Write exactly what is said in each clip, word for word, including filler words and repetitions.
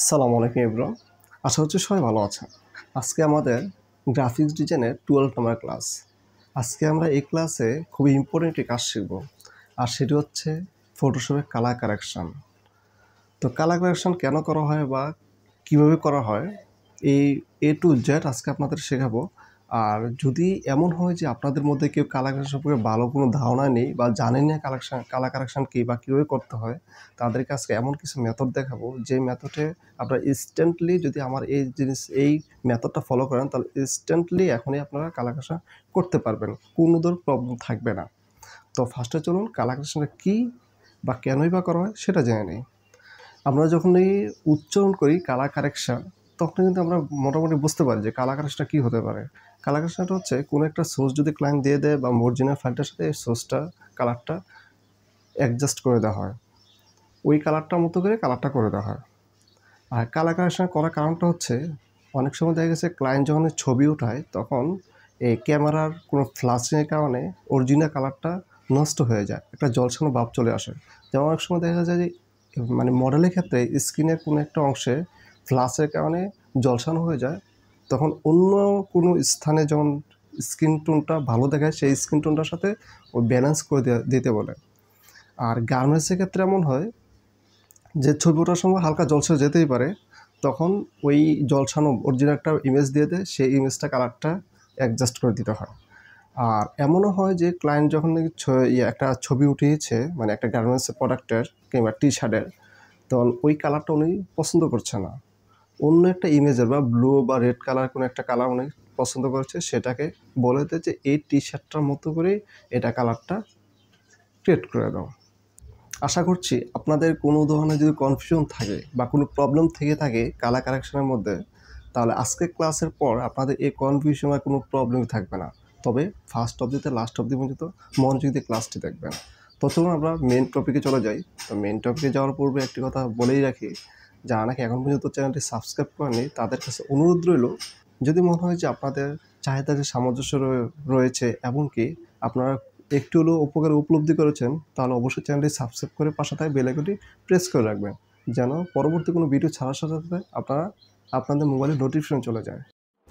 আসসালামু আলাইকুম এভরিওয়ান। আশা হচ্ছে সবাই ভালো আছেন। আজকে আমাদের গ্রাফিক্স ডিজাইনের টুয়েলভ নম্বর ক্লাস। আজকে আমরা এই ক্লাসে খুবই ইম্পর্টেন্ট একটি কাজ শিখব, আর সেটি হচ্ছে ফটোশপের কালার কারেকশান। তো কালার কারেকশান কেন করা হয় বা কিভাবে করা হয়, এই এ টু জেড আজকে আপনাদের শেখাবো। আর যদি এমন হয় যে আপনাদের মধ্যে কেউ কালার কারেকশন সম্পর্কে ভালো কোনো ধারণা নেই বা জানেন না কালেকশন কালার কারেকশান কী বা কীভাবে করতে হয়, তাদেরকে আজকে এমন কিছু মেথড দেখাবো যে মেথডে আপনারা ইনস্ট্যান্টলি, যদি আমার এই জিনিস এই মেথডটা ফলো করেন, তাহলে ইনস্ট্যান্টলি এখনই আপনারা কালার কারেকশন করতে পারবেন, কোনো ধরনের প্রবলেম থাকবে না। তো ফার্স্টে চলুন কালার কারেকশনটা কী বা কেনই বা করা হয় সেটা জেনে নিই। আমরা যখন এই উচ্চারণ করি কালার কারেকশান, তখন কিন্তু আমরা মোটামুটি বুঝতে পারি যে কালার কারেকশনটা কী হতে পারে। কালার কারেকশনটা হচ্ছে কোনো একটা সোর্স যদি ক্লায়েন্ট দিয়ে দেয় বা অরিজিনাল ফাইলটার সাথে এই সোর্সটা কালারটা অ্যাডজাস্ট করে দেওয়া হয়, ওই কালারটার মতো করে কালারটা করে দেওয়া হয়। আর কালার কারেকশন করার কারণটা হচ্ছে, অনেক সময় দেখা গেছে ক্লায়েন্ট যখন ছবি উঠায় তখন এই ক্যামেরার কোনো ফ্ল্যাশিংয়ের কারণে অরিজিনাল কালারটা নষ্ট হয়ে যায়, একটা জলছানো ভাব চলে আসে। যেমন অনেক সময় দেখা যায় যে মানে মডেলের ক্ষেত্রে স্ক্রিনের কোনো একটা অংশে ফ্ল্যাশের কারণে জলছানো হয়ে যায়, তখন অন্য কোনো স্থানে যখন স্কিন টোনটা ভালো দেখায় সেই স্কিন টোনটার সাথে ওই ব্যালেন্স করে দিতে বলে। আর গার্মেন্টসের ক্ষেত্রে এমন হয় যে ছবি ওঠার সময় হালকা জলছা যেতেই পারে, তখন ওই জলছানো অরিজিনাল একটা ইমেজ দিয়ে দেয়, সেই ইমেজটা কালারটা অ্যাডজাস্ট করে দিতে হয়। আর এমনও হয় যে ক্লায়েন্ট যখন নাকি একটা ছবি উঠিয়েছে, মানে একটা গার্মেন্টসের প্রোডাক্টের কিংবা টি শার্টের, তখন ওই কালারটা উনি পছন্দ করছে না, অন্য একটা ইমেজের বা ব্লু বা রেড কালার কোনো একটা কালার উনি পছন্দ করেছে, সেটাকে বলে দেয় যে এই টি শার্টটার মতো করে এটা কালারটা ক্রিয়েট করে দাও। আশা করছি আপনাদের কোনো ধরনের যদি কনফিউশন থাকে বা কোনো প্রবলেম থেকে থাকে কালার কারেকশনের মধ্যে, তাহলে আজকের ক্লাসের পর আপনাদের এই কনফিউশন আর কোনো প্রবলেমই থাকবে না। তবে ফার্স্ট অবধিতে লাস্ট অবধি পর্যন্ত মনোযোগ দিয়ে ক্লাসটি দেখবেন। তো চলুন আমরা মেন টপিকে চলে যাই। তো মেন টপিকে যাওয়ার পূর্বে একটি কথা বলেই রাখি, যারা নাকি এখন পর্যন্ত চ্যানেলটি সাবস্ক্রাইব করেনি তাদের কাছে অনুরোধ রইল, যদি মনে হয় যে আপনাদের চাহিদার সামঞ্জস্য রয়েছে এবং কি আপনারা একটু হলেও উপকার উপলব্ধি করেছেন, তাহলে অবশ্যই চ্যানেলটি সাবস্ক্রাইব করে পাশে থাকা বেল আইকনটি প্রেস করে রাখবেন, যেন পরবর্তী কোনো ভিডিও ছাড়ার সাথে সাথে আপনারা আপনাদের মোবাইলে নোটিফিকেশন চলে যায়।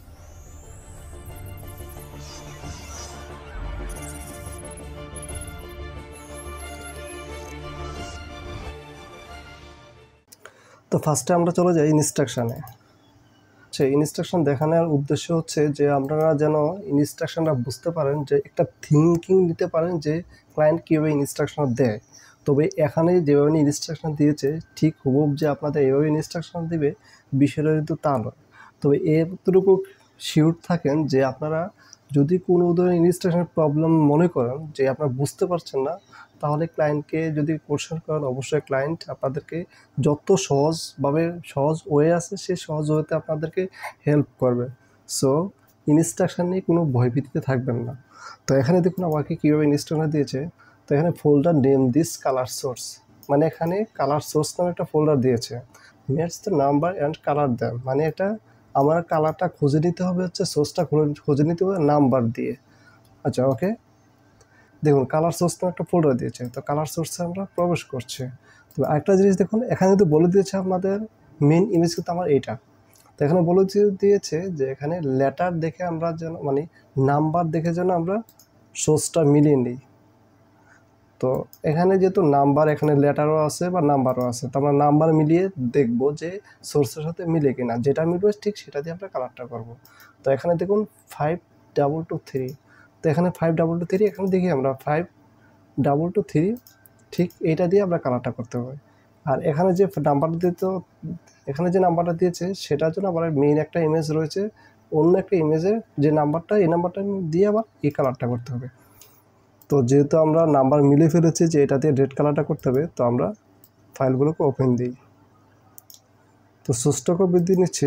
তো ফার্স্টে আমরা চলে যাই ইনস্ট্রাকশানে। সেই ইনস্ট্রাকশন দেখানোর উদ্দেশ্য হচ্ছে যে আপনারা যেন ইনস্ট্রাকশনটা বুঝতে পারেন, যে একটা থিঙ্কিং দিতে পারেন যে ক্লায়েন্ট কীভাবে ইনস্ট্রাকশন দেয়। তবে এখানে যেভাবে ইনস্ট্রাকশন দিয়েছে ঠিক হুবহু যে আপনাদের এভাবে ইনস্ট্রাকশন দিবে, বিষয়টা কিন্তু তা নয়। তবে এতটুকু শিওর থাকেন যে আপনারা যদি কোনো ধরনের ইনস্ট্রাকশনের প্রবলেম মনে করেন যে আপনারা বুঝতে পারছেন না, তাহলে ক্লায়েন্টকে যদি কোশ্চেন করেন, অবশ্যই ক্লায়েন্ট আপনাদেরকে যত সহজভাবে সহজ ওয়ে আছে সেই সহজ ওয়েতে আপনাদেরকে হেল্প করবে। সো ইনস্ট্রাকশন নিয়ে কোনো ভয়ভীতিতে থাকবেন না। তো এখানে দেখুন আমাকে কীভাবে ইনস্ট্রাকশন দিয়েছে। তো এখানে folder name this colour source, মানে এখানে কালার সোর্স নামে একটা ফোল্ডার দিয়েছে। Match the number and colour then, মানে এটা আমার কালারটা খুঁজে নিতে হবে, হচ্ছে সোর্সটা খুঁজে নিতে হবে নাম্বার দিয়ে। আচ্ছা ওকে, দেখুন কালার সোর্স নামে একটা ফোল্ডার দিয়েছে। তো কালার সোর্সে আমরা প্রবেশ করছি। তো আরেকটা জিনিস দেখুন, এখানে কিন্তু বলে দিয়েছে আমাদের মেন ইমেজ কিন্তু আমার এইটা। তো এখানে বলে দিয়েছে যে এখানে লেটার দেখে আমরা যেন, মানে নাম্বার দেখে যেন আমরা সোর্সটা মিলিয়ে নিই। তো এখানে যেহেতু নাম্বার, এখানে লেটারও আছে বা নাম্বারও আছে, তো আমরা নাম্বার মিলিয়ে দেখব যে সোর্সের সাথে মিলে কিনা, যেটা মিলবে ঠিক সেটা দিয়ে আমরা কালারটা করব। তো এখানে দেখুন ফাইভ ডাবল টু থ্রি, তো এখানে ফাইভ ডাবল টু থ্রি, এখানে দেখি আমরা ফাইভ ডাবল টু থ্রি, ঠিক এইটা দিয়ে আমরা কালারটা করতে হবে। আর এখানে যে নাম্বারটা দিতে, এখানে যে নাম্বারটা দিয়েছে সেটার জন্য আবার মেইন একটা ইমেজ রয়েছে, অন্য একটা ইমেজের যে নাম্বারটা, এই নাম্বারটা দিয়ে আবার এই কালারটা করতে হবে। তো যেহেতু আমরা নাম্বার মিলে ফেলেছি যে এটা দিয়ে রেড কালারটা করতে হবে, তো আমরা ফাইলগুলোকে ওপেন দিই। তো সোর্সটাকেও বৃদ্ধি নিচ্ছে।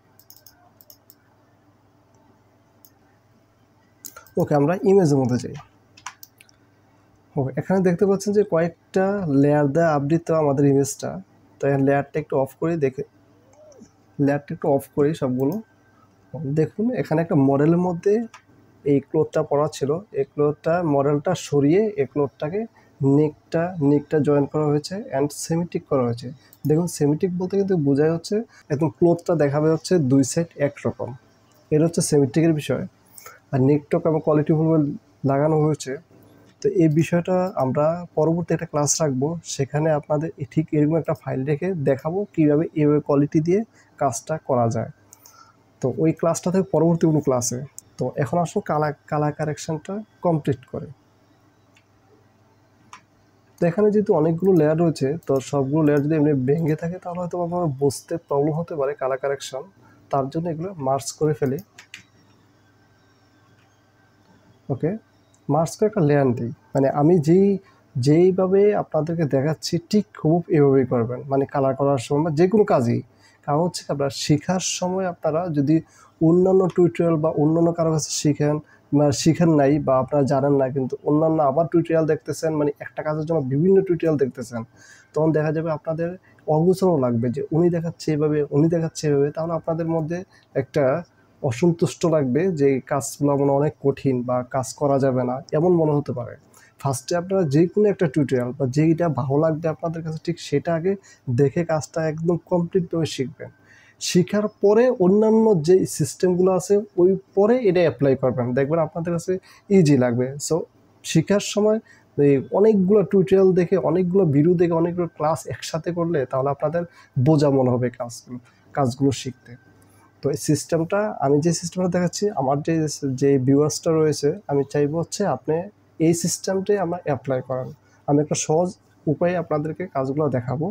ওকে, আমরা ইমেজের মধ্যে যাই। ওকে, এখানে দেখতে পাচ্ছেন যে কয়েকটা লেয়ার দেওয়া আপডেট তো আমাদের ইমেজটা। তো লেয়ারটা একটু অফ করে দেখে, লেয়ারটা একটু অফ করি সবগুলো। দেখুন এখানে একটা মডেলের মধ্যে এই ক্লোথটা পরা ছিল, এই ক্লোথটা মডেলটা সরিয়ে এই ক্লোথটাকে নেকটা নেকটা জয়েন করা হয়েছে অ্যান্ড সেমিটিক করা হয়েছে। দেখুন সেমিটিক বলতে কিন্তু বোঝায় হচ্ছে একদম ক্লোথটা দেখাবে হচ্ছে দুই সাইড একরকম, এটা হচ্ছে সেমিটিকের বিষয়। আর নেকটক এবং কোয়ালিটিফুল লাগানো হয়েছে। তো এই বিষয়টা আমরা পরবর্তী একটা ক্লাস রাখবো, সেখানে আপনাদের ঠিক এরকম একটা ফাইল রেখে দেখাবো কীভাবে এইভাবে কোয়ালিটি দিয়ে কাজটা করা যায়। তো ওই ক্লাসটা থেকে পরবর্তী কোনো ক্লাসে। তো এখন আসুন কালার কালার কারেকশানটা কমপ্লিট করে। তো এখানে যেহেতু অনেকগুলো লেয়ার রয়েছে, তো সবগুলো লেয়ার যদি এমনি ভেঙে থাকে তাহলে হয়তো আপনার বুঝতে প্রবলেম হতে পারে কালার কারেকশন। তার জন্য এগুলো মার্জ করে ফেলি। ওকে, মার্জ করে একটা লেয়ার দিই, মানে আমি যেই যেইভাবে আপনাদেরকে দেখাচ্ছি ঠিক খুব এভাবেই করবেন, মানে কালার করার সময় বা যে কোনো কাজই। কারণ হচ্ছে আপনারা শেখার সময় আপনারা যদি অন্যান্য টিউটোরিয়াল বা অন্যান্য কারো কাছে শিখেন বা শিখেন নাই বা আপনারা জানেন না, কিন্তু অন্যান্য আবার টিউটোরিয়াল দেখতেছেন, মানে একটা কাজের জন্য বিভিন্ন টিউটোরিয়াল দেখতেছেন, তখন দেখা যাবে আপনাদের অগোছালো লাগবে যে উনি দেখাচ্ছে এভাবে উনি দেখাচ্ছে এভাবে, তাহলে আপনাদের মধ্যে একটা অসন্তুষ্ট লাগবে যে কাজগুলো মনে অনেক কঠিন বা কাজ করা যাবে না এমন মনে হতে পারে। ফার্স্টে আপনারা যে কোনো একটা টিউটোরিয়াল বা যেইটা ভালো লাগবে আপনাদের কাছে ঠিক সেটা আগে দেখে কাজটা একদম কমপ্লিটভাবে শিখবেন। শেখার পরে অন্যান্য যে সিস্টেমগুলো আছে ওই পরে এটা অ্যাপ্লাই করবেন, দেখবেন আপনাদের কাছে ইজি লাগবে। সো শেখার সময় এই অনেকগুলো টিউটোরিয়াল দেখে অনেকগুলো ভিডিও দেখে অনেকগুলো ক্লাস একসাথে করলে তাহলে আপনাদের বোঝা মনে হবে কাজগুলো কাজগুলো শিখতে। তো এই সিস্টেমটা আমি যে সিস্টেমটা দেখাচ্ছি, আমার যে যে ভিউয়ার্সটা রয়েছে আমি চাইবো হচ্ছে আপনি এই সিস্টেমটাই আমরা অ্যাপ্লাই করেন। আমি একটা সহজ উপায়ে আপনাদেরকে কাজগুলো দেখাবো।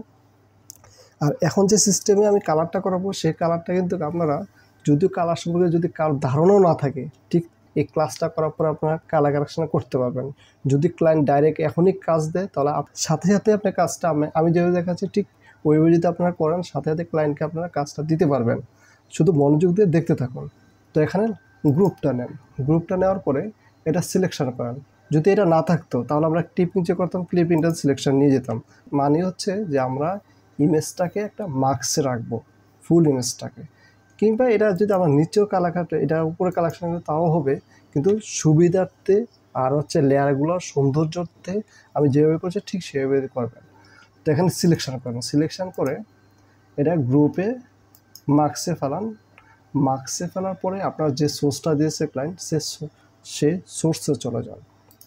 আর এখন যে সিস্টেমে আমি কালারটা করাবো সেই কালারটা কিন্তু আপনারা যদিও কালার সম্পর্কে যদি কার ধারণাও না থাকে, ঠিক এই ক্লাসটা করার পর আপনারা কালার কারেকশন করতে পারবেন। যদি ক্লায়েন্ট ডাইরেক্ট এখনই কাজ দেয় তাহলে সাথে সাথে আপনার কাজটা আমি আমি যেভাবে দেখাচ্ছি ঠিক ওইভাবে যদি আপনারা করেন সাথে সাথে ক্লায়েন্টকে আপনারা কাজটা দিতে পারবেন। শুধু মনোযোগ দিয়ে দেখতে থাকুন। তো এখানে গ্রুপটা নেন, গ্রুপটা নেওয়ার পরে এটা সিলেকশন করেন। যদি এটা না থাকতো তাহলে আমরা টিপ নিচে করতাম, ক্লিপ ইন্টার সিলেকশন নিয়ে যেতাম। মানে হচ্ছে যে আমরা ইমেজটাকে একটা মার্কসে রাখবো, ফুল ইমেজটাকে, কিংবা এটা যদি আমরা নিচেও কালার এটা উপরে কালেকশন করি তাও হবে, কিন্তু সুবিধার্থে আর হচ্ছে লেয়ারগুলোর সৌন্দর্যার্থে আমি যেভাবে করছি ঠিক সেভাবে করবেন। তো এখানে সিলেকশন করবেন, সিলেকশন করে এটা গ্রুপে মার্কসে ফেলান। মার্কসে ফেলার পরে আপনার যে সোর্সটা দিয়েছে ক্লায়েন্ট সে সে সোর্সে চলে যান।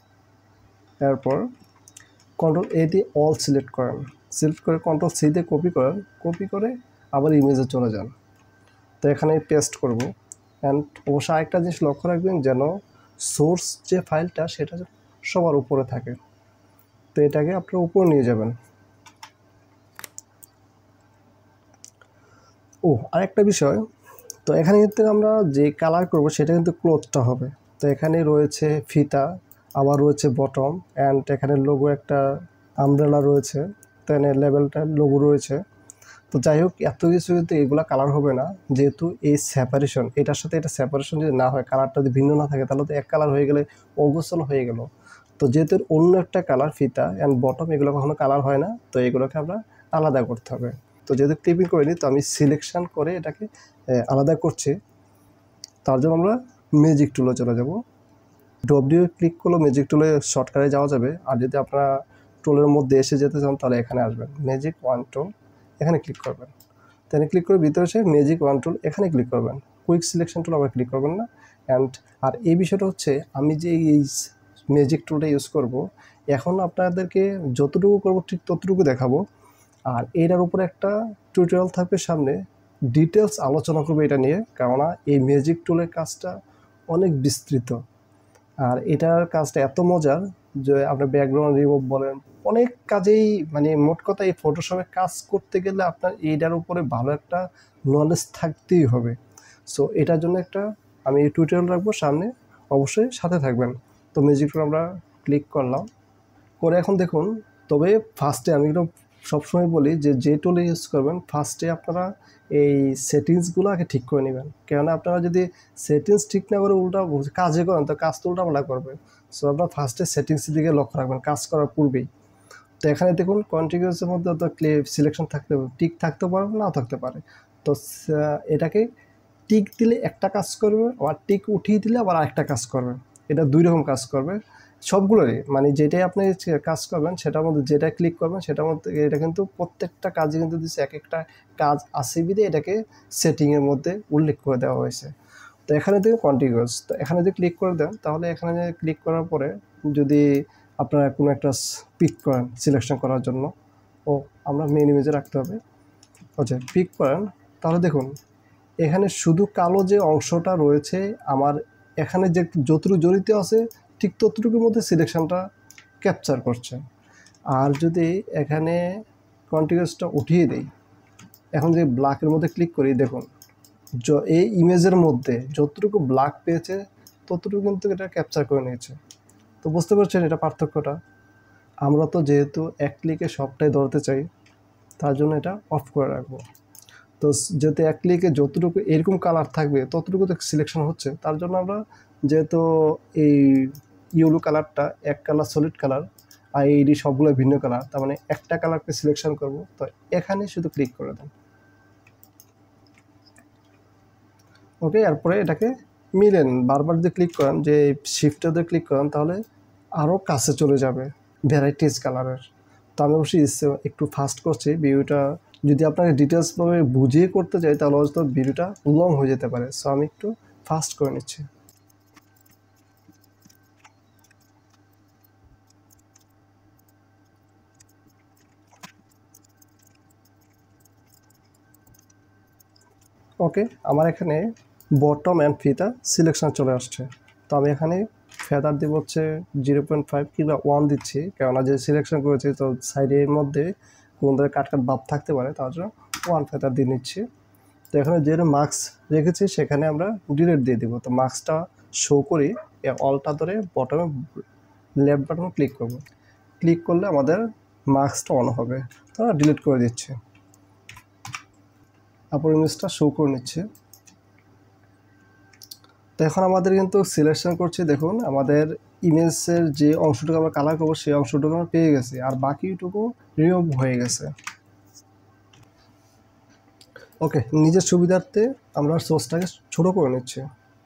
এরপর কন্ট্রোল এ দিয়ে অল সিলেক্ট করেন, সিলেক্ট করে কন্ট্রোল সি দিয়ে কপি করেন, কপি করে আবার ইমেজে চলে যান। তো এখানে পেস্ট করব। অ্যান্ড অবশ্যই আরেকটা জিনিস লক্ষ্য রাখবেন যেন সোর্স যে ফাইলটা সেটা সবার উপরে থাকে। তো এটাকে আপনার উপরে নিয়ে যাবেন। ও আরেকটা বিষয়, তো এখানে কিন্তু আমরা যে কালার করব সেটা কিন্তু ক্লথটা হবে। তো এখানে রয়েছে ফিতা, আবার রয়েছে বটম, অ্যান্ড এখানে লোগো একটা আমব্রেলা রয়েছে, তো এখানে লেবেলটার লোগো রয়েছে। তো যাই হোক এত কিছু কিন্তু এগুলা কালার হবে না, যেহেতু এই সেপারেশন এটার সাথে এটা সেপারেশন যদি না হয়, কালারটা যদি ভিন্ন না থাকে তাহলে তো এক কালার হয়ে গেলে অগোছালো হয়ে গেল। তো যেহেতু অন্য একটা কালার ফিতা অ্যান্ড বটম এগুলো কখনো কালার হয় না, তো এগুলোকে আমরা আলাদা করতে হবে। তো যেহেতু ক্লিপিং করিনি তো আমি সিলেকশন করে এটাকে আলাদা করছি। তার জন্য আমরা ম্যাজিক টুলে চলে যাব। ডব্লিউ ক্লিক করলেও ম্যাজিক টুলে শর্টকাটে যাওয়া যাবে। আর যদি আপনারা টুলের মধ্যে এসে যেতে চান তাহলে এখানে আসবেন, ম্যাজিক ওয়ান টুল এখানে ক্লিক করবেন। তাহলে ক্লিক করে ভিতরে এসে ম্যাজিক ওয়ান টুল এখানে ক্লিক করবেন, কুইক সিলেকশন টুল আবার ক্লিক করবেন না। অ্যান্ড আর এই বিষয়টা হচ্ছে আমি যে এই ম্যাজিক টুলটা ইউজ করব এখন আপনাদেরকে যতটুকু করব ঠিক ততটুকু দেখাবো। আর এটার উপরে একটা টিউটোরিয়াল থাকবে সামনে, ডিটেলস আলোচনা করবে এটা নিয়ে, কেননা এই ম্যাজিক টুলের কাজটা অনেক বিস্তৃত। আর এটার কাজটা এত মজার যে আপনার ব্যাকগ্রাউন্ড রিমুভ বলেন অনেক কাজেই, মানে মোট কথা এই ফটোশপে কাজ করতে গেলে আপনার এইটার উপরে ভালো একটা নলেজ থাকতেই হবে। সো এটার জন্য একটা আমি টিউটোরিয়াল রাখবো সামনে, অবশ্যই সাথে থাকবেন। তো ম্যাজিক টুল আমরা ক্লিক করলাম করে এখন দেখুন, তবে ফার্স্টে আমি একদম সবসময় বলি যে যে টুল ইউজ করবেন ফার্স্টে আপনারা এই সেটিংসগুলো আগে ঠিক করে নেবেন, কেননা আপনারা যদি সেটিংস ঠিক না করে উল্টা কাজে করেন তো কাজ তো উল্টাপাল্টা করবে। সো আপনারা ফার্স্টে সেটিংসের দিকে লক্ষ্য রাখবেন কাজ করার পূর্বেই। তো এখানে দেখুন কন্টিনিউসের মধ্যে তো ক্লিপ সিলেকশন থাকতে হবে, টিক থাকতে পারে নাও থাকতে পারে। তো এটাকে টিক দিলে একটা কাজ করবে, আবার টিক উঠিয়ে দিলে আবার আরেকটা কাজ করবে, এটা দুই রকম কাজ করবে। সবগুলোরই মানে যেটাই আপনি কাজ করবেন সেটার মধ্যে যেটা ক্লিক করবেন সেটার মধ্যে এটা কিন্তু প্রত্যেকটা কাজে কিন্তু দিচ্ছে এক একটা কাজ আছে বিধে এটাকে সেটিংয়ের মধ্যে উল্লেখ করে দেওয়া হয়েছে। তো এখানে দেখুন কন্টিনিউয়াস, তো এখানে যদি ক্লিক করে দেন তাহলে এখানে ক্লিক করার পরে যদি আপনারা কোনো একটা পিক করেন সিলেকশন করার জন্য, ও আমরা মেন ইমেজে রাখতে হবে, আচ্ছা পিক করেন, তাহলে দেখুন এখানে শুধু কালো যে অংশটা রয়েছে আমার এখানে যে যতটুকু জড়িত আছে ঠিক ততটুকুর মধ্যে সিলেকশনটা ক্যাপচার করছে। আর যদি এখানে কন্টিনিউয়াসটা উঠিয়ে দেই, এখন যে ব্ল্যাকের মধ্যে ক্লিক করি দেখুন এই ইমেজের মধ্যে যতটুকু ব্ল্যাক পেয়েছে ততটুকু কিন্তু এটা ক্যাপচার করে নিয়েছে। তো বুঝতে পারছেন এটা পার্থক্যটা। আমরা তো যেহেতু এক ক্লিকে সবটাই ধরতে চাই তার জন্য এটা অফ করে রাখবো। তো যেহেতু এক ক্লিকে যতটুকু এরকম কালার থাকবে ততটুকু তো সিলেকশন হচ্ছে, তার জন্য আমরা যেহেতু এই ইয়েলো কালারটা এক কালার সলিড কালার আর এইডি সবগুলো ভিন্ন কালার, তার মানে একটা কালারকে সিলেকশন করব, তো এখানে শুধু ক্লিক করে দেন। ওকে, এরপরে এটাকে মিলেন বারবার যদি ক্লিক করেন, যে শিফটে ক্লিক করেন তাহলে আরও কাছে চলে যাবে ভ্যারাইটিস কালারের। তো আমি অবশ্যই একটু ফাস্ট করছি ভিডিওটা, যদি আপনাকে ডিটেলসভাবে বুঝিয়ে করতে চাই তাহলে হয়তো ভিডিওটা লং হয়ে যেতে পারে, সো আমি একটু ফাস্ট করে নিচ্ছি। ওকে, আমার এখানে বটম অ্যান্ড ফিতা সিলেকশন চলে আসছে। তো আমি এখানে ফেদার দিব হচ্ছে জিরো পয়েন্ট ফাইভ কিংবা ওয়ান দিচ্ছি, কেননা যে সিলেকশন করেছি তো সাইডের মধ্যে কোনো ধরনের কাট কাট ভাব থাকতে পারে, তার জন্য ওয়ান ফেদার দিয়ে নিচ্ছি। তো এখানে যেটা মার্কস রেখেছি সেখানে আমরা ডিলিট দিয়ে দিব। তো মার্কসটা শো করি, অলটা ধরে বটমে লেফট বাটনে ক্লিক করব, ক্লিক করলে আমাদের মার্কসটা অন হবে। তো আমরা ডিলিট করে দিচ্ছি, তারপর ইমেজটা শো করে নিচ্ছে। তো এখন আমাদের কিন্তু সিলেকশন করছি, দেখুন আমাদের ইমেজের যে অংশটুকু আমরা কালার করবো সেই অংশটুকু আমরা পেয়ে গেছি, আর বাকিটুকু রিমুভ হয়ে গেছে। ওকে, নিজের সুবিধার্থে আমরা সোর্সটাকে ছোট করে নিচ্ছি।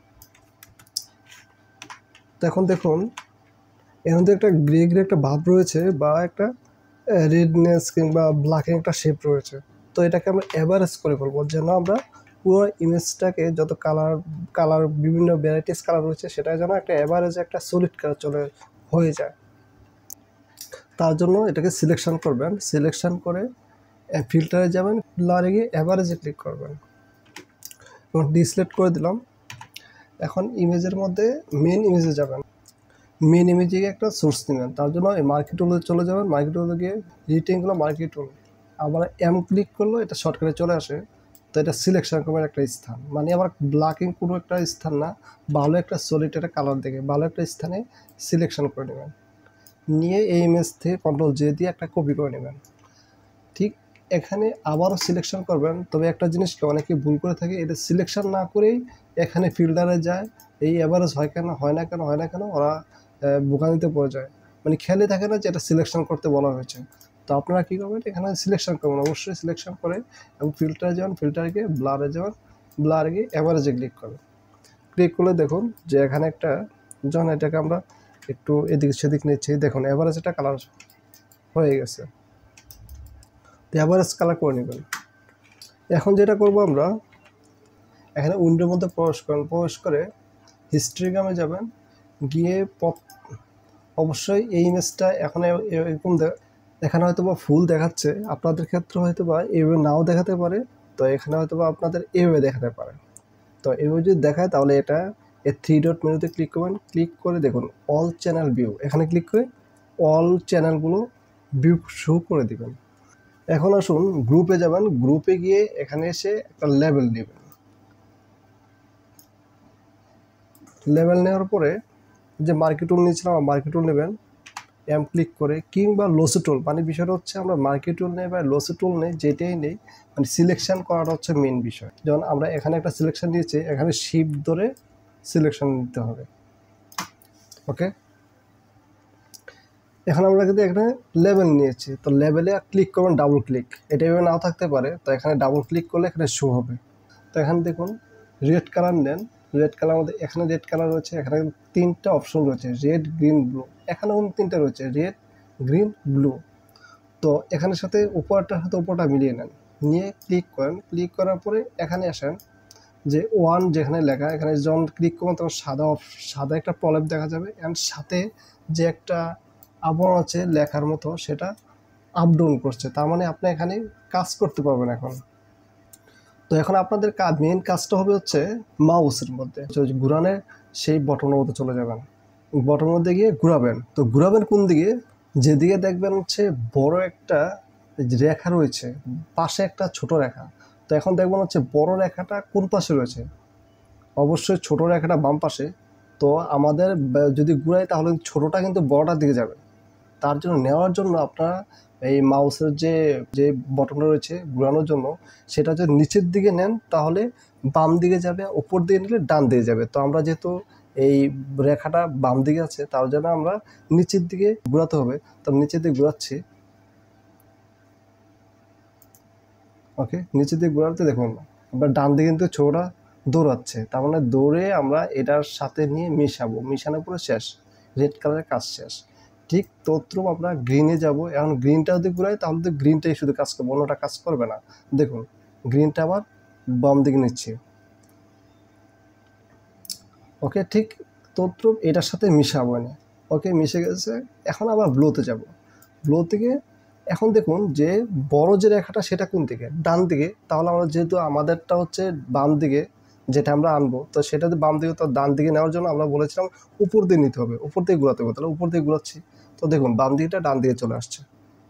তো এখন দেখুন এর মধ্যে একটা গ্রে গ্রে একটা ভাব রয়েছে বা একটা রেডনেস কিংবা ব্ল্যাকের একটা শেপ রয়েছে। তো এটাকে আমরা এভারেজ করে ফেলবো, যেন আমরা পুরো ইমেজটাকে যত কালার কালার বিভিন্ন ভ্যারাইটিস কালার রয়েছে সেটা যেন একটা এভারেজে একটা সলিড কালার চলে হয়ে যায়। তার জন্য এটাকে সিলেকশন করবেন, সিলেকশন করে ফিল্টারে যাবেন, ব্লারে গিয়ে এভারেজে ক্লিক করবেন এবং ডিসলেক্ট করে দিলাম। এখন ইমেজের মধ্যে মেন ইমেজে যাবেন, মেন ইমেজে গিয়ে একটা সোর্স নেবেন, তার জন্য এই মার্কেট টুলে চলে যাবেন, মার্কেট টুলে গিয়ে রিটেনগুলো মার্কেট টুল আবার এম ক্লিক করলো এটা শর্টকাটে চলে আসে। তো এটা সিলেকশন করবেন একটা স্থান, মানে আবার ব্ল্যাকিং কোনো একটা স্থান না, ভালো একটা সলিড একটা কালার দেখে ভালো একটা স্থানে সিলেকশন করে নেবেন, নিয়ে এই ইমেজ থেকে কন্ট্রোল জে দিয়ে একটা কপি করে নেবেন। ঠিক এখানে আবারও সিলেকশন করবেন, তবে একটা জিনিসকে অনেকে ভুল করে থাকে, এটা সিলেকশন না করেই এখানে ফিল্টারে যায়, এই এভারেজ হয় কেন হয় না কেন হয় না কেন ওরা বোকানিতে পড়ে যায়, মানে খেয়ালে থাকে না যে এটা সিলেকশন করতে বলা হয়েছে। তো আপনারা কী করবেন, এখানে সিলেকশন করবেন, অবশ্যই সিলেকশন করে এবং ফিল্টারে যাবেন, ফিল্টারে গিয়ে ব্লারে যাবেন, ব্লারে গিয়ে এভারেজে ক্লিক করবেন। ক্লিক করলে দেখুন যে এখানে একটা যখন এটাকে আমরা একটু এদিক সেদিক নিচ্ছি, দেখুন এভারেজ একটা কালার হয়ে গেছে। তো এভারেজ কালার করে নেবেন। এখন যেটা করব আমরা এখানে উইন্ডোর মধ্যে প্রবেশ করেন, প্রবেশ করে হিস্ট্রিগ্রামে যাবেন, গিয়ে অবশ্যই এই ইমেজটা এখন এরকম এখানে হয়তো বা ফুল দেখাচ্ছে, আপনাদের ক্ষেত্রে হয়তো বা এভাবে নাও দেখাতে পারে, তো এখানে হয়তো বা আপনাদের এভাবে দেখাতে পারে। তো এভাবে যদি দেখায় তাহলে এটা এই থ্রি ডট মেনুতে ক্লিক করবেন, ক্লিক করে দেখুন অল চ্যানেল ভিউ, এখানে ক্লিক করে অল চ্যানেলগুলো ভিউ শো করে দিবেন। এখন আসুন গ্রুপে যাবেন, গ্রুপে গিয়ে এখানে এসে একটা লেবেল নেবেন, লেবেল নেওয়ার পরে যে মার্কেট টুল নিয়েছিলাম মার্কেট টুল নেবেন, এম ক্লিক করে কিংবা লোসো টুল, মানে বিষয়টা হচ্ছে আমরা মার্কেট টুল নেই বা লোসো টুল নেই, যেটাই নেই মানে সিলেকশন করাটা হচ্ছে মেন বিষয়। যেমন আমরা এখানে একটা সিলেকশন নিয়েছি, এখানে শিফট ধরে সিলেকশন নিতে হবে। ওকে, এখন আমরা কিন্তু এখানে লেবেল নিয়েছি, তো লেবেলে ক্লিক করবেন ডাবল ক্লিক, এটা এভাবে নাও থাকতে পারে, তো এখানে ডাবল ক্লিক করলে এখানে শো হবে। তো এখানে দেখুন রেড কালার নেন, রেড কালার মধ্যে এখানে রেড কালার রয়েছে, এখানে তিনটা অপশন রয়েছে, রেড গ্রিন ব্লু, এখানেও তিনটা রয়েছে, রেড গ্রিন ব্লু। তো এখানের সাথে উপরটার সাথে উপরটা মিলিয়ে নেন, নিয়ে ক্লিক করেন। ক্লিক করার পরে এখানে আসেন যে ওয়ান যেখানে লেখা, এখানে যখন ক্লিক করবেন তখন সাদা সাদা একটা প্রলেপ দেখা যাবে, অ্যান্ড সাথে যে একটা আবরণ আছে লেখার মতো সেটা আপ ডাউন করছে, তার মানে আপনি এখানে কাজ করতে পারবেন এখন। তো এখন আপনাদের কাজ মেন কাজটা হবে হচ্ছে মাউসের মধ্যে ঘুরানের সেই বটনের মধ্যে চলে যাবেন, বটনের মধ্যে গিয়ে ঘুরাবেন। তো ঘুরাবেন কোন দিকে? যেদিকে দেখবেন হচ্ছে বড় একটা রেখা রয়েছে, পাশে একটা ছোট রেখা। তো এখন দেখবেন হচ্ছে বড় রেখাটা কোন পাশে রয়েছে, অবশ্যই ছোট রেখাটা বাম পাশে। তো আমাদের যদি ঘুরাই তাহলে ছোটটা কিন্তু বড়টার দিকে যাবে। তার জন্য নেওয়ার জন্য আপনারা এই মাউসের যে যে বটনটা রয়েছে ঘুরানোর জন্য, সেটা যদি নিচের দিকে নেন তাহলে বাম দিকে যাবে, উপর দিকে নিলে ডান দিকে যাবে। তো আমরা যেহেতু এই রেখাটা বাম দিকে আছে তার জন্য আমরা নিচের দিকে ঘুরাতে হবে। তো নিচের দিকে ঘুরাচ্ছি, ওকে। নিচের দিকে ঘোরাতে দেখুন আমরা ডান দিকে কিন্তু ছোটটা দৌড়াচ্ছে, তার মানে দৌড়ে আমরা এটার সাথে নিয়ে মিশাবো, মিশানোর পরে শেষ, রেড কালারের কাজ শেষ। ঠিক তদ্রুপ আমরা গ্রিনে যাব। এখন গ্রিনটা যদি ঘুরাই তাহলে তো গ্রিনটাই শুধু কাজ করবে, অন্যটা কাজ করবে না। দেখুন গ্রিনটা আবার বাম দিকে নিচ্ছি, ওকে। ঠিক তদ্রুপ এটার সাথে মিশাবো না, ওকে, মিশে গেছে। এখন আবার ব্লুতে যাব, ব্লু থেকে এখন দেখুন যে বড় যে রেখাটা সেটা কোন দিকে, ডান দিকে। তাহলে আমরা যেহেতু আমাদেরটা হচ্ছে বাম দিকে যেটা আমরা আনবো, তো সেটা বাম দিকে, তো ডান দিকে নেওয়ার জন্য আমরা বলেছিলাম উপর দিয়ে নিতে হবে, উপর দিয়ে ঘোরাতে হবে। তাহলে উপর দিয়ে ঘোরাচ্ছি, তো দেখুন বাম দিকটা ডান দিকে চলে আসছে,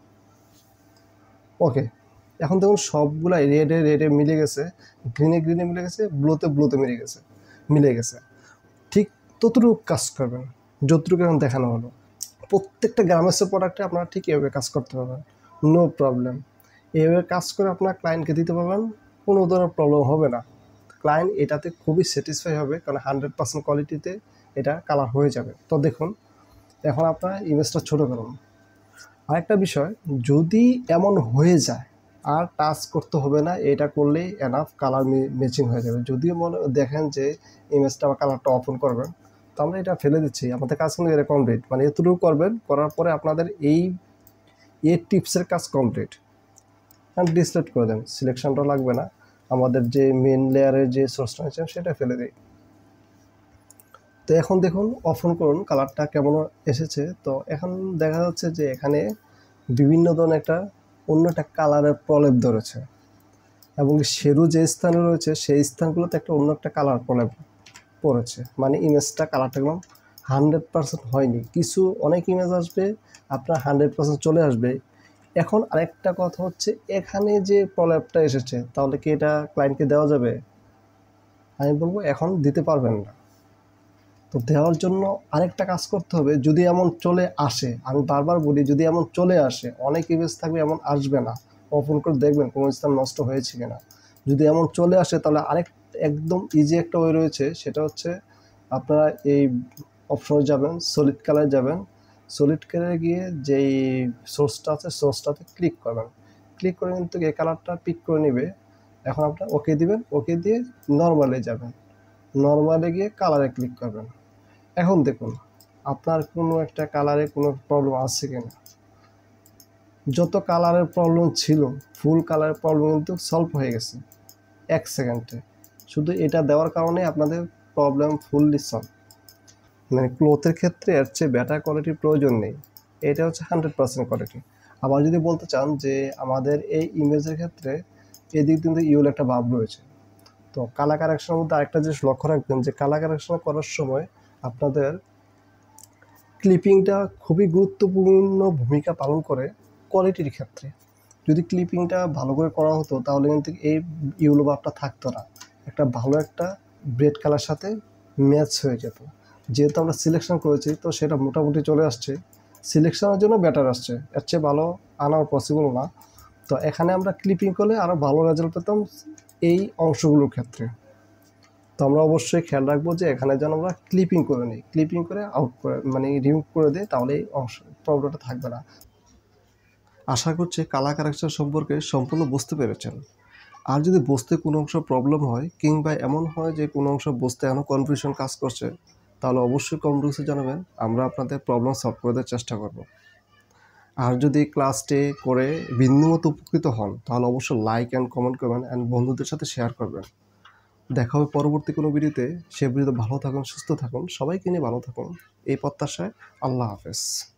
ওকে। এখন দেখুন সবগুলাই রেডে রেডে মিলে গেছে, গ্রিনে গ্রিনে মিলে গেছে, ব্লুতে ব্লুতে মিলে গেছে মিলে গেছে ঠিক ততটুকু কাজ করবেন যতটুকু এখন দেখানো হলো। প্রত্যেকটা গ্রামের প্রোডাক্টে আপনারা ঠিক এভাবে কাজ করতে পারবেন, নো প্রবলেম। এভাবে কাজ করে আপনার ক্লায়েন্টকে দিতে পারবেন, কোনো ধরনের প্রবলেম হবে না। ক্লায়েন্ট এটাতে খুবই স্যাটিসফাই হবে, কারণ হান্ড্রেড পার্সেন্ট কোয়ালিটিতে এটা কালার হয়ে যাবে। তো দেখুন এখন আপনার ইমেজটা ছোটো করুন। আরেকটা বিষয়, যদি এমন হয়ে যায় আর টাচ করতে হবে না, এটা করলেই এনাফ, কালার ম্যাচিং হয়ে যাবে। যদিও মনে দেখেন যে ইমেজটা বা কালারটা অফন করবেন, তো আমরা এটা ফেলে দিচ্ছি, আমাদের কাজ কিন্তু এটা কমপ্লিট, মানে এতটুকু করবেন, করার পরে আপনাদের এই এ টিপসের কাজ কমপ্লিট। অ্যান্ড ডিসলেট করে দেন, সিলেকশনটা লাগবে না, আমাদের যে মেন লেয়ারের যে সোর্সটা আছে সেটা ফেলে দিই। তো এখন দেখুন অফন করুন, কালারটা কেমন এসেছে। তো এখন দেখা যাচ্ছে যে এখানে বিভিন্ন ধরনের একটা অন্য একটা কালারের প্রলেপ ধরেছে, এবং শেরু যে স্থানে রয়েছে সেই স্থানগুলোতে একটা অন্য একটা কালার প্রলেপ পড়েছে, মানে ইমেজটা কালারটা একদম হান্ড্রেড পার্সেন্ট হয়নি। কিছু অনেক ইমেজ আসবে আপনার হান্ড্রেড পার্সেন্ট চলে আসবে। এখন আরেকটা কথা হচ্ছে, এখানে যে প্রলেপটা এসেছে তাহলে কি এটা ক্লায়েন্টকে দেওয়া যাবে? আমি বলবো এখন দিতে পারবেন না। তো দেওয়ার জন্য আরেকটা কাজ করতে হবে, যদি এমন চলে আসে, আমি বারবার বলি যদি এমন চলে আসে, অনেক ইমেজ থাকবে এমন আসবে না, ওপেন করে দেখবেন কোনো স্থান নষ্ট হয়েছে কিনা। যদি এমন চলে আসে তাহলে আরেক একদম ইজি একটা ওয়ে রয়েছে, সেটা হচ্ছে আপনারা এই অপশনে যাবেন, সলিড কালারে যাবেন, সলিড কালারে গিয়ে যেই সোর্সটা আছে সোর্সটাতে ক্লিক করবেন, ক্লিক করে কিন্তু এই কালারটা পিক করে নেবে। এখন আপনারা ওকে দিবেন, ওকে দিয়ে নর্মালে যাবেন, নর্মালে গিয়ে কালারে ক্লিক করবেন। এখন দেখুন আপনার কোনো একটা কালারে কোনো প্রবলেম আছে কিনা, যত কালারের প্রবলেম ছিল ফুল কালারের প্রবলেম কিন্তু সলভ হয়ে গেছে এক সেকেন্ডে। শুধু এটা দেওয়ার কারণে আপনাদের প্রবলেম ফুললি সলভ। মানে ক্লথের ক্ষেত্রে এর চেয়ে বেটার কোয়ালিটির প্রয়োজন নেই, এটা হচ্ছে হান্ড্রেড পার্সেন্ট কোয়ালিটি। আবার যদি বলতে চান যে আমাদের এই ইমেজের ক্ষেত্রে এদিক কিন্তু ইউল একটা ভাব রয়েছে, তো কালার কারেকশনের মধ্যে আরেকটা জিনিস লক্ষ্য রাখবেন যে কালার কারেকশন করার সময় আপনাদের ক্লিপিংটা খুবই গুরুত্বপূর্ণ ভূমিকা পালন করে কোয়ালিটির ক্ষেত্রে। যদি ক্লিপিংটা ভালো করে করা হতো তাহলে কিন্তু এই ইউলো ভাবটা থাকতো না, একটা ভালো একটা ব্রেড কালার সাথে ম্যাচ হয়ে যেত। যেহেতু আমরা সিলেকশন করেছি তো সেটা মোটামুটি চলে আসছে, সিলেকশনের জন্য বেটার আসছে, এর চেয়ে ভালো আনা পসিবল না। তো এখানে আমরা ক্লিপিং করলে আরও ভালো রেজাল্ট পেতাম এই অংশগুলোর ক্ষেত্রে। তো আমরা অবশ্যই খেয়াল রাখবো যে এখানে যেন আমরা ক্লিপিং করে নিই, ক্লিপিং করে আউট করে মানে রিমুভ করে দিই, তাহলে এই অংশ প্রবলেমটা থাকবে না। আশা করছি কালার কারেকশন সম্পর্কে সম্পূর্ণ বুঝতে পেরেছেন। আর যদি বুঝতে কোনো অংশ প্রবলেম হয় কিংবা এমন হয় যে কোনো অংশ বুঝতে এখনও কনফিউশন কাজ করছে, তাহলে অবশ্যই কমেন্ট বক্সে জানাবেন, আমরা আপনাদের প্রবলেম সলভ করে দেওয়ার চেষ্টা করব। আর যদি ক্লাসটি করে বিন্দুমতো উপকৃত হন তাহলে অবশ্যই লাইক অ্যান্ড কমেন্ট করবেন অ্যান্ড বন্ধুদের সাথে শেয়ার করবেন। দেখা হবে পরবর্তী কোনো ভিডিওতে। সে ভিডিওতে ভালো থাকুন, সুস্থ থাকুন, সবাইকে নিয়ে ভালো থাকুন এই প্রত্যাশায়। আল্লাহ হাফেজ।